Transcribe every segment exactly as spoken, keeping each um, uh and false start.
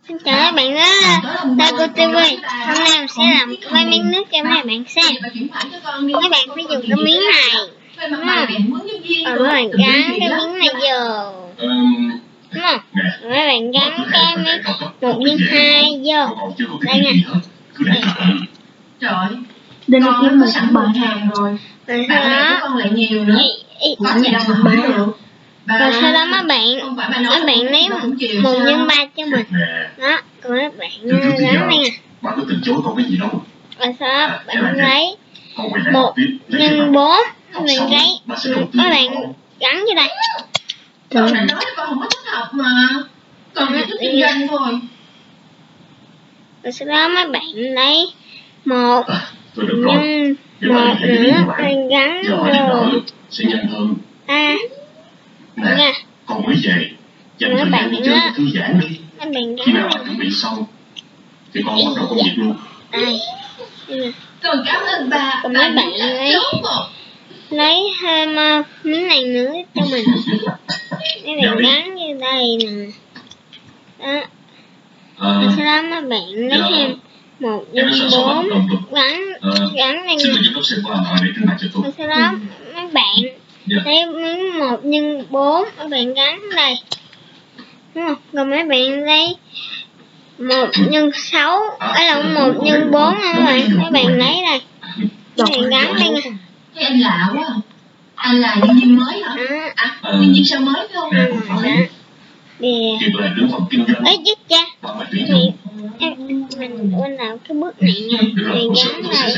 Xin chào các bạn đó, đây cô ti vi. Hôm nay mình sẽ làm cái miếng nước cho mấy bạn xem. Các bạn phải dùng cái miếng này, đúng không? Rồi mấy bạn gắn cái miếng này vô, đúng không? Rồi mấy bạn gắn cái miếng một nhân hai vô. Đây nha. Trời, đây là kiếm một bạn hàng rồi. Rồi sau đó, con lại nhiều nữa. Có gì đâu mà không được. Rồi sau đó mấy bạn, mấy bạn lấy một nhân ba cho mình. Đó, còn mấy bạn gắn đây nè. Bà có từ chối con cái gì đâu. Rồi sau đó bạn lấy một nhân bốn, các bạn lấy, các bạn gắn vô đây. Con đã nói con không có thích học mà. Con chỉ thích kinh doanh thôi. Rồi sau đó mấy bạn lấy một nhân một nữa, bạn gắn vô a nha. Con mới về, dành thời gian đi chơi và thư giãn đi. Khi nào bạn chuẩn bị xong thì con bắt đầu công việc luôn. Đây. Con cảm ơn bà. Còn mấy bạn lấy lấy thêm uh, miếng này nữa cho mình. Mấy bạn gắn như đây nè. Đó. Rồi sau đó mấy bạn lấy thêm một nhân bốn gắn gắn lên. Rồi sau đó mấy bạn lấy miếng một nhân bốn, mấy bạn gắn đây, đúng không? Rồi mấy bạn lấy một nhân sáu, đây là một nhân bốn nha các bạn. Mấy bạn lấy đây, mấy bạn gắn đây nha. Thế anh lạ quá. Anh là nhân viên mới hả? À, à nhân viên sao mới không? Thì ấy chứ cha. Thì em mình quên làm cái bước này nha. Thì gắn đây.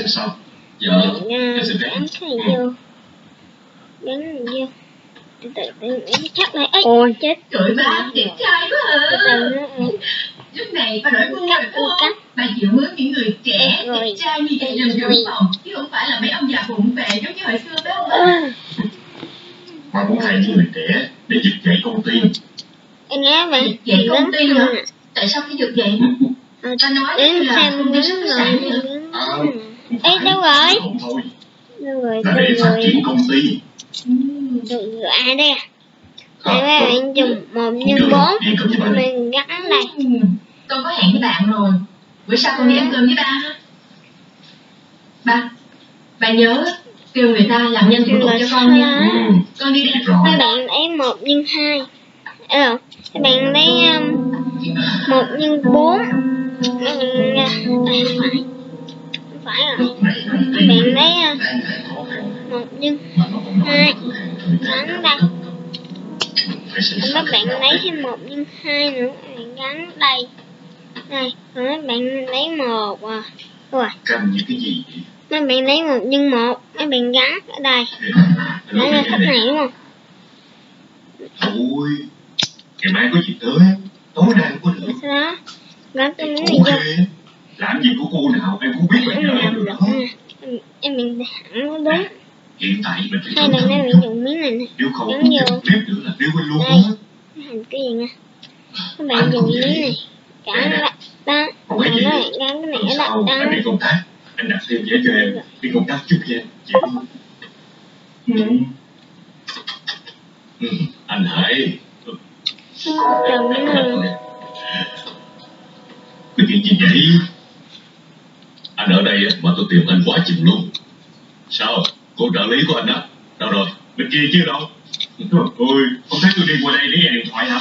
Gắn cái này vô. Gắn này vô. Từ từ từ chắc lại. Ôi, ôi chết. Trời ba đẹp trai quá hả? Từ từ nữa. Lúc này ba đổi quân rồi đúng không? Ba chịu mướn những người trẻ, đẹp trai như vậy làm trưởng phòng, chứ không phải là mấy ông già bụng bề giống như hồi xưa phải không ạ? Ba muốn thay những người trẻ để vực dậy công ty. Em nghe vậy. Vực dậy công ty hả? Tại sao phải vực dậy? Ta nói đến là xem công ty sắp rồi. Ê đâu rồi? Đâu rồi? Là để phát triển công ty. Được rồi, ai đây à? Đây các bạn dùng một nhân bốn, mình gắn đây. Con có hẹn với bạn rồi. Bữa sau con đi ăn cơm với ba ha. Ba, ba nhớ kêu người ta làm nhân thủ tục cho con nha. Con đi đây. Các bạn lấy một nhân hai. Ờ, các bạn lấy um, một nhân bốn. Các bạn à, phải. Không phải rồi. Các bạn lấy uh, một nhân hai gắn đây. Các bạn lấy thêm một nhân hai nữa, các bạn gắn đây. Đây, rồi các bạn lấy một à. Rồi. Mấy bạn lấy một nhân một, mấy bạn gắn ở đây. Đấy là cách này đúng không? Thôi, ngày mai có gì tới, tối nay không có được. Sau đó, gắn cái miếng này vô. Làm gì của cô nào, em cũng biết là nhờ em được đó. Em mình thẳng nó đúng. Hiện tại mình phải hay là mấy bạn dùng miếng này nè, gắn vô. Đây, thành cái gì nha. Các bạn dùng miếng này, gắn lại đó. Rồi các bạn gắn cái này ở đây đó. Anh đi công tác, anh đặt thêm vé cho em, đi công tác giúp cho em, chịu không? Ừ. Ừ, anh Hải. Chồng nữa. Cái chuyện gì vậy? Anh ở đây mà tôi tìm anh quá chừng luôn. Sao? Cô trợ lý của anh đó. Đâu rồi? Bên kia chứ đâu? Ôi, không thấy tôi đi qua đây để nghe điện thoại hả?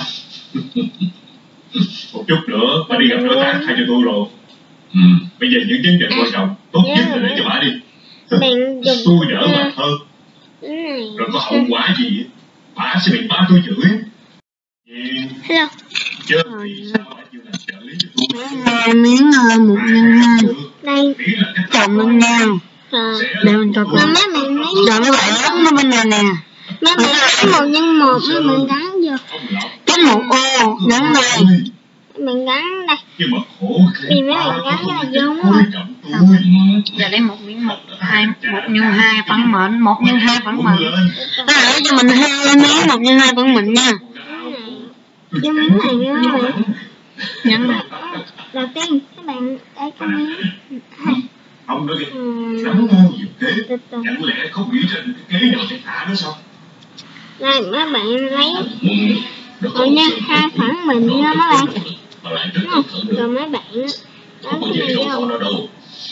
Một chút nữa, bà đi gặp đối tác thay cho tôi rồi. Ừ, bây giờ những vấn đề quan trọng, tốt nhất là để cho bà đi. Tôi đỡ bà hơn. Rồi có hậu quả gì, bà sẽ bị ba tôi chửi. Hello. Chứ vì sao bà chưa làm trợ lý cho tôi? Đây miếng uh, một nhân hai. Đây. Chồng lên nhau. Để mình cho con. Rồi mấy bạn gắn nó bên này nè. Mấy bạn gắn một nhân một, mấy bạn gắn vô. Cái một ô gắn đây. Mình gắn đây. Vì mấy bạn gắn cái này vô đúng không? Giờ lấy một miếng một hai một nhân hai phẳng mệnh, một nhân hai phẳng mệnh. Nó để cho mình hai miếng một nhân hai phẳng mệnh nha. Vô miếng này nữa các bạn. Nhấn này. Đầu tiên các bạn lấy cái miếng hai. Ông nói kìa, nắm ngon nhiều thế, chẳng lẽ không nghĩ ra cái kế nào để thả nó sao? Đây, mấy bạn lấy một nhân hai phẳng mình nha mấy bạn. mà lại rất không? cẩn thận Rồi nữa. mấy bạn á, đó Không có cái dễ này đối phó vô, nó đâu.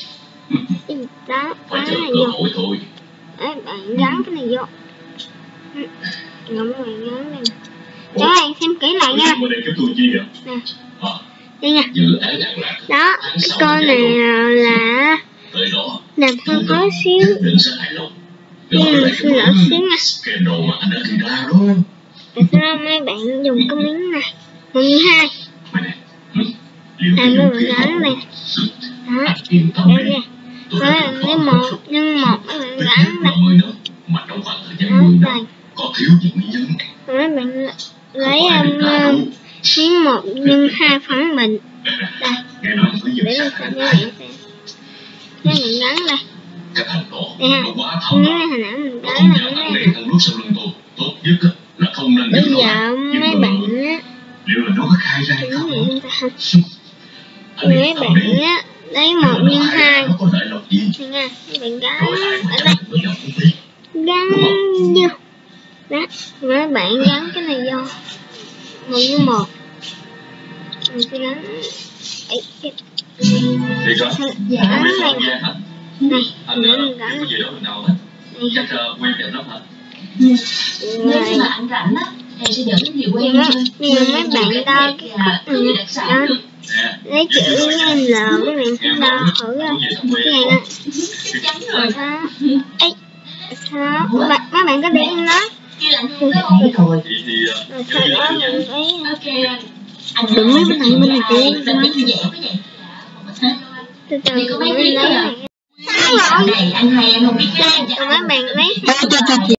đó Phải cái chờ này cơ vô, hội thôi. mấy bạn gắn cái này vô, rồi mấy bạn gắn đây. Cháu này xem kỹ lại nha. Mà đây cái tôi chi vậy? Nè, À, đây nha. dự án An Lạc. Đó, cái con này là Tới đó, làm hơi khó xíu, nhất định sẽ hài lòng. nhưng mà xin lỗi xíu nha. Scandal mà anh đã gây ra đó. Tại sao mấy bạn dùng cái miếng này, một như hai, Mà nè, ừ, liệu à cái mấy vũ bạn khí gắn này, đó, anh yên tâm đây đi. kìa. Tôi Đó đã là từng lấy phó một rồi. nhân một mấy bạn Ít gắn nhất đây, là mười năm, mà trong khoảng thời gian đó mười đây. năm có thiếu gì nguyên nhân. Rồi mấy bạn lấy Không phải um, được cả đâu. miếng một nhân hai phẳng mình, đây, Nghe nói cứ để dừng lên sát xem hại mấy bạn xem, mấy bạn gắn đây, cái thằng đó đây ha, nó quá thâm miếng độc. này hồi nãy mình Nó gắn không là dám miếng ăn này lệ nè. thằng nước sau lưng tôi. Tốt nhất á, là không nên Bây giữ nó giờ lại. Nhưng mấy mà bạn á, liệu là nó có khai ra hay cái không? này không ta không? Anh Mấy yên tâm bạn đi. á, lấy Nếu một mà nó nhân khai ra hai, nó có lợi lộc gì, đây nha, mấy bạn gắn rồi ai mà ở chắc đây, cũng nó không biết. gắn Đúng không? vô, đó, mấy bạn gắn cái này vô, một như một, mình sẽ gắn, ấy, cái, Thiệt hả? Dạ. Không biết này không nè, gian hả? này, Anh nữa ờ, mình chưa gắn có gì đó lần nào hết. này, Chắc ờ, quen đẹp lắm hả? Nếu rồi. như mà anh rảnh á, em sẽ dẫn nhiều Nhưng quen mà, chơi. nhưng mà mấy bạn đo cái và cốc cứ này đặc sản đó, được. Nè, lấy chữ em L, mấy bạn sẽ đo thử coi, cái này nè, Chắc chắn rồi. đó, ấy, sao, bạn, mấy bạn có để yên đó, Kia là không có không rồi. thì thì ờ, rồi chơi sau gì đó lại mình nha. lấy, Ok anh. Anh đừng mấy bên này, bên này chị em Mình nói, dễ quá vậy. từ từ Thì có mấy mình clip lấy đó này, sao Dạo rồi, này anh hay em không biết cái rồi mấy bạn lấy Cho cho cho chị